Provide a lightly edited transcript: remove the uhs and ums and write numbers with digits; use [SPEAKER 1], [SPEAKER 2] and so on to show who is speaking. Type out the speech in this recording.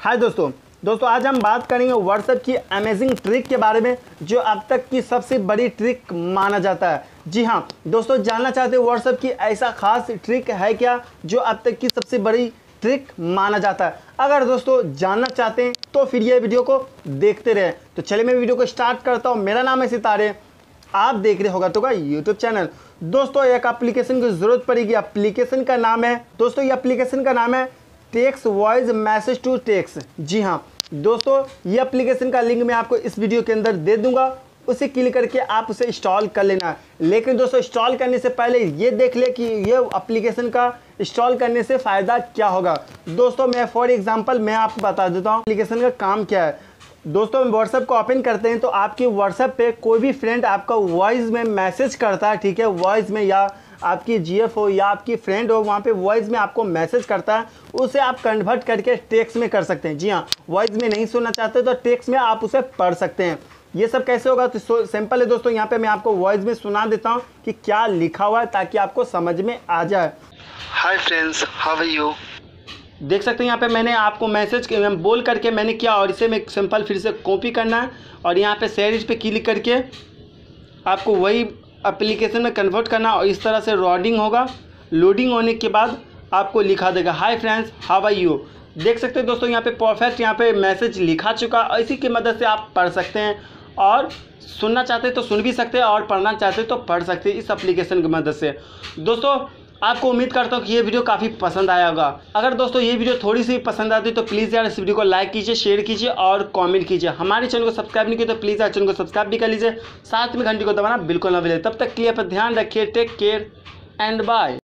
[SPEAKER 1] हाय दोस्तों आज हम बात करेंगे व्हाट्सएप की अमेजिंग ट्रिक के बारे में जो अब तक की सबसे बड़ी ट्रिक माना जाता है। जी हाँ दोस्तों, जानना चाहते हैं व्हाट्सएप की ऐसा खास ट्रिक है क्या जो अब तक की सबसे बड़ी ट्रिक माना जाता है। अगर दोस्तों जानना चाहते हैं तो फिर ये वीडियो को देखते रहें। तो चलिए मैं वीडियो को स्टार्ट करता हूँ। मेरा नाम है सितारे, आप देख रहे होगा तो का यूट्यूब चैनल। दोस्तों एक एप्लीकेशन की ज़रूरत पड़ेगी। एप्लीकेशन का नाम है दोस्तों, ये एप्लीकेशन का नाम है text voice message to text. जी हाँ दोस्तों, ये एप्लीकेशन का लिंक मैं आपको इस वीडियो के अंदर दे दूंगा, उसे क्लिक करके आप उसे इंस्टॉल कर लेना है। लेकिन दोस्तों इंस्टॉल करने से पहले ये देख ले कि ये एप्लीकेशन का इंस्टॉल करने से फ़ायदा क्या होगा। दोस्तों मैं फॉर एग्जांपल मैं आपको बता देता हूँ एप्लीकेशन का काम क्या है। दोस्तों व्हाट्सएप को ओपन करते हैं तो आपके व्हाट्सएप पे कोई भी फ्रेंड आपका वॉइस में मैसेज करता है, ठीक है, वॉइस में, या आपकी जीएफ हो या आपकी फ्रेंड हो, वहाँ पे वॉइस में आपको मैसेज करता है, उसे आप कन्वर्ट करके टेक्स्ट में कर सकते हैं। जी हाँ, वॉइस में नहीं सुनना चाहते तो टेक्स्ट में आप उसे पढ़ सकते हैं। ये सब कैसे होगा तो सिंपल है दोस्तों, यहाँ पे मैं आपको वॉइस में सुना देता हूँ कि क्या लिखा हुआ है ताकि आपको समझ में आ जाए।
[SPEAKER 2] Hi friends, how are you.
[SPEAKER 1] देख सकते हैं यहाँ पे मैंने आपको मैसेज बोल करके मैंने किया और इसे मैं सिंपल फिर से कॉपी करना है और यहाँ पे शेयर पे क्लिक करके आपको वही एप्लीकेशन में कन्वर्ट करना और इस तरह से लोडिंग होगा। लोडिंग होने के बाद आपको लिखा देगा hi friends how are you. देख सकते हैं दोस्तों यहाँ पे परफेक्ट यहाँ पे मैसेज लिखा चुका और इसी की मदद से आप पढ़ सकते हैं और सुनना चाहते हैं तो सुन भी सकते हैं और पढ़ना चाहते हैं तो पढ़ सकते हैं इस एप्लीकेशन की मदद से। दोस्तों आपको उम्मीद करता हूँ कि ये वीडियो काफ़ी पसंद आया होगा। अगर दोस्तों ये वीडियो थोड़ी सी पसंद आती है तो प्लीज़ यार इस वीडियो को लाइक कीजिए, शेयर कीजिए और कमेंट कीजिए। हमारे चैनल को सब्सक्राइब नहीं किया तो प्लीज़ यार चैनल को सब्सक्राइब भी कर लीजिए, साथ में घंटी को दबाना बिल्कुल ना भूलिए। तब तक के लिए आप ध्यान रखिए, टेक केयर एंड बाय।